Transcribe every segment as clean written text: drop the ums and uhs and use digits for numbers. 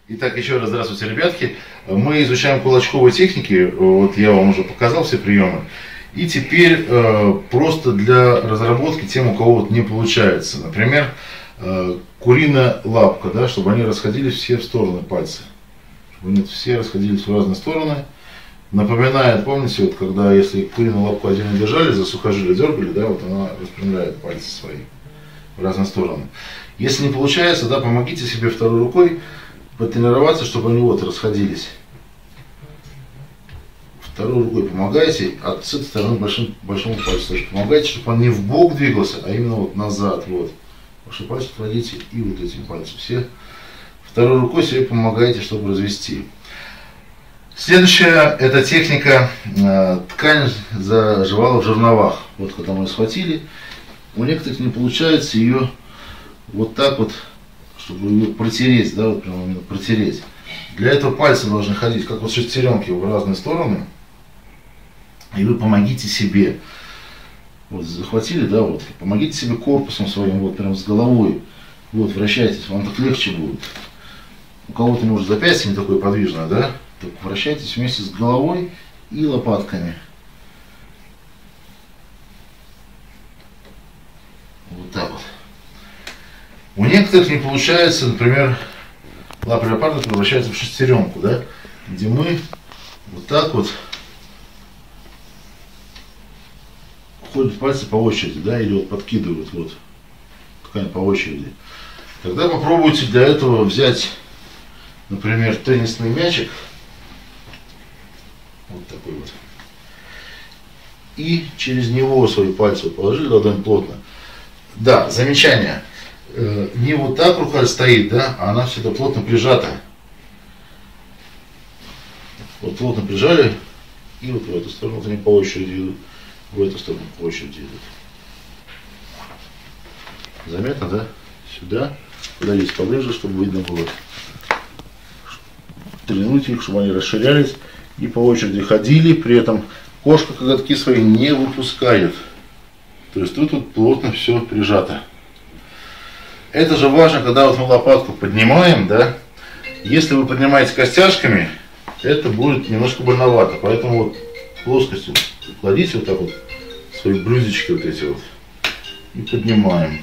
Итак, еще раз здравствуйте, ребятки. Мы изучаем кулачковые техники. Вот я вам уже показал все приемы. И теперь просто для разработки тем, у кого вот не получается. Например, куриная лапка, да, чтобы они расходились все в стороны пальцы. Чтобы они все расходились в разные стороны. Напоминает, помните, вот когда если куриную лапку отдельно держали, за сухожилие дергали, да, вот она распрямляет пальцы свои в разные стороны. Если не получается, да, помогите себе второй рукой потренироваться, чтобы они вот расходились. Второй рукой помогайте, а с этой стороны большому пальцу тоже помогайте, чтобы он не в бок двигался, а именно вот назад. Вот. Ваши пальцы отводите и вот этим пальцем все. Второй рукой себе помогайте, чтобы развести. Следующая это техника ткань заживала в жерновах. Вот когда мы ее схватили, у некоторых не получается ее вот так вот, чтобы ее протереть, да, вот прямо именно протереть. Для этого пальцы должны ходить, как вот шестеренки, в разные стороны. И вы помогите себе. Вот захватили, да, вот. Помогите себе корпусом своим, вот прям с головой. Вот, вращайтесь, вам так легче будет. У кого-то, может, запястье не такое подвижное, да? Так вращайтесь вместе с головой и лопатками. Вот так вот. У некоторых не получается, например, лапа леопарда превращается в шестеренку, да, где мы вот так вот ходят пальцы по очереди, да, или вот подкидывают вот ткань по очереди. Тогда попробуйте для этого взять, например, теннисный мячик, вот такой вот, и через него свои пальцы положили, ладонь плотно. Да, замечание. Не вот так рука стоит, да, а она всегда плотно прижата. Вот плотно прижали, и вот в эту сторону они по очереди идут, в эту сторону по очереди идут. Заметно, да? Сюда, подойдите поближе, чтобы видно было. Тренируйте их, чтобы они расширялись и по очереди ходили, при этом кошка коготки свои не выпускает. То есть тут плотно все прижато. Это же важно, когда вот мы лопатку поднимаем, да, если вы поднимаете костяшками, это будет немножко больновато, поэтому вот плоскостью кладите вот так вот свои блюдечки вот эти вот и поднимаем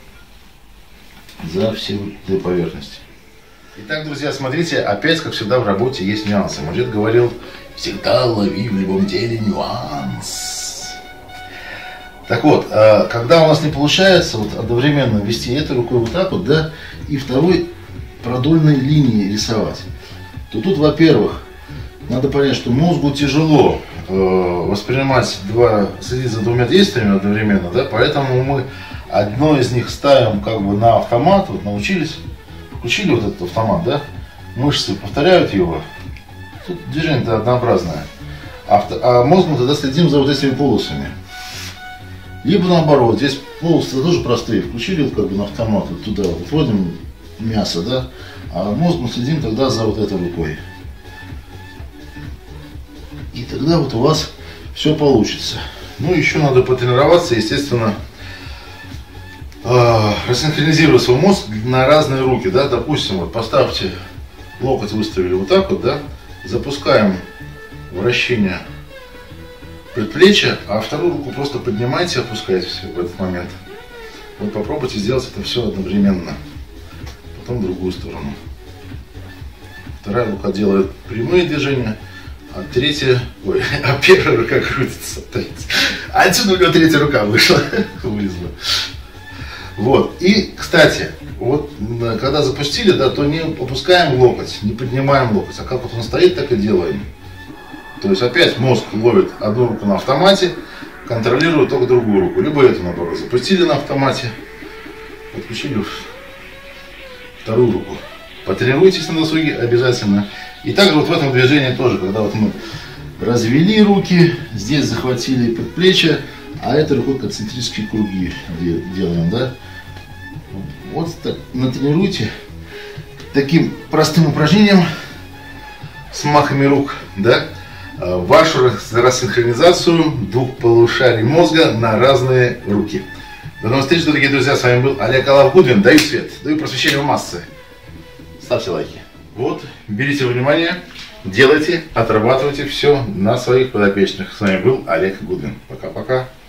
за все эти поверхности. Итак, друзья, смотрите, опять, как всегда, в работе есть нюансы. Мой говорил, всегда лови в любом деле нюанс. Так вот, когда у нас не получается вот одновременно вести этой рукой вот так вот, да, и второй продольной линии рисовать, то тут, во-первых, надо понять, что мозгу тяжело воспринимать следить за двумя действиями одновременно, да, поэтому мы одно из них ставим как бы на автомат, вот научились, включили вот этот автомат, да, мышцы повторяют его, тут движение-то однообразное, а мозгом тогда следим за вот этими полосами. Либо наоборот, здесь полосы тоже простые, включили вот как бы на автомат, вот туда вот отводим мясо, да, а мозгом следим тогда за вот этой рукой. И тогда вот у вас все получится. Ну, еще надо потренироваться, естественно, рассинхронизировать свой мозг на разные руки, да, допустим, вот поставьте локоть, выставили вот так вот, да, запускаем вращение предплечья, а вторую руку просто поднимайте, опускайте все в этот момент. Вот попробуйте сделать это все одновременно. Потом в другую сторону. Вторая рука делает прямые движения, а третья, а первая рука крутится. Отсюда у него третья рука вышла, вылезла. Вот. И, кстати, вот когда запустили, да, то не опускаем локоть, не поднимаем локоть, а как вот он стоит, так и делаем. То есть опять мозг ловит одну руку на автомате, контролирует только другую руку. Либо эту, наоборот, запустили на автомате, подключили вторую руку. Потренируйтесь на досуге обязательно. И также вот в этом движении тоже, когда вот мы развели руки, здесь захватили предплечье, а этой рукой концентрические круги делаем, да. Вот так натренируйте таким простым упражнением с махами рук, да, вашу рассинхронизацию двух полушарий мозга на разные руки. До новых встреч, дорогие друзья. С вами был Олег Алавгудвин. Даю свет, даю просвещение в массы. Ставьте лайки. Вот, берите внимание, делайте, отрабатывайте все на своих подопечных. С вами был Олег Гудвин. Пока-пока.